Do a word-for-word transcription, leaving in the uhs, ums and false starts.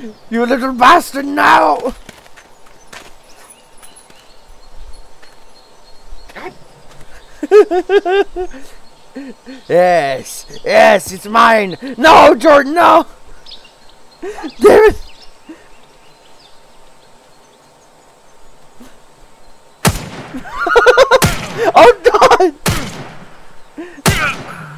You little bastard, now! Yes, yes, it's mine! No, Jordan, no! Damn it! Oh, God!